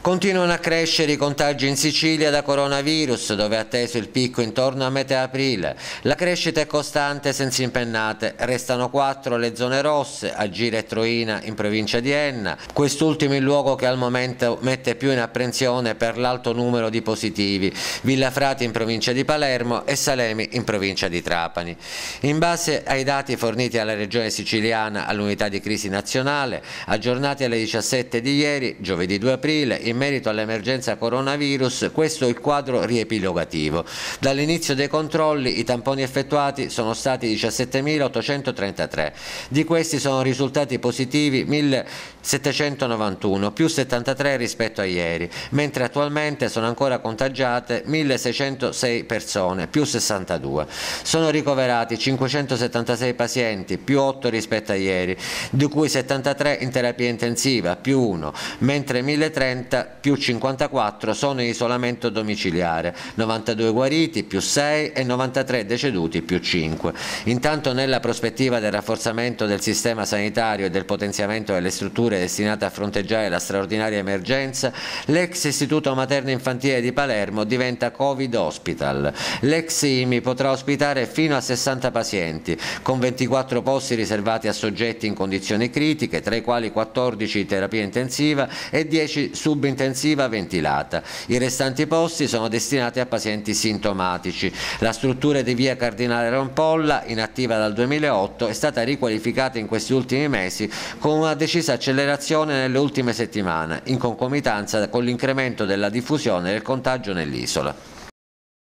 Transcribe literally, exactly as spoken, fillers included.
Continuano a crescere i contagi in Sicilia da coronavirus, dove è atteso il picco intorno a metà aprile. La crescita è costante senza impennate, restano quattro le zone rosse, Agira e Troina in provincia di Enna, quest'ultimo il luogo che al momento mette più in apprensione per l'alto numero di positivi, Villafrati in provincia di Palermo e Salemi in provincia di Trapani. In base ai dati forniti alla regione siciliana all'unità di crisi nazionale, aggiornati alle diciassette di ieri, giovedì due aprile, in merito all'emergenza coronavirus, questo è il quadro riepilogativo. Dall'inizio dei controlli i tamponi effettuati sono stati diciassettemilaottocentotrentatré, di questi sono risultati positivi millesettecentonovantuno, più settantatré rispetto a ieri, mentre attualmente sono ancora contagiate milleseicentosei persone, più sessantadue. Sono ricoverati cinquecentosettantasei pazienti, più otto rispetto a ieri, di cui settantatré in terapia intensiva, più uno, mentre milletrenta più cinquantaquattro sono in isolamento domiciliare, novantadue guariti più sei e novantatré deceduti più cinque. Intanto nella prospettiva del rafforzamento del sistema sanitario e del potenziamento delle strutture destinate a fronteggiare la straordinaria emergenza, l'ex Istituto Materno Infantile di Palermo diventa Covid Hospital. L'ex I M I potrà ospitare fino a sessanta pazienti, con ventiquattro posti riservati a soggetti in condizioni critiche, tra i quali quattordici di terapia intensiva e dieci subintensiva ventilata. I restanti posti sono destinati a pazienti sintomatici. La struttura di via Cardinale Rompolla, inattiva dal duemilaotto, è stata riqualificata in questi ultimi mesi con una decisa accelerazione nelle ultime settimane, in concomitanza con l'incremento della diffusione del contagio nell'isola.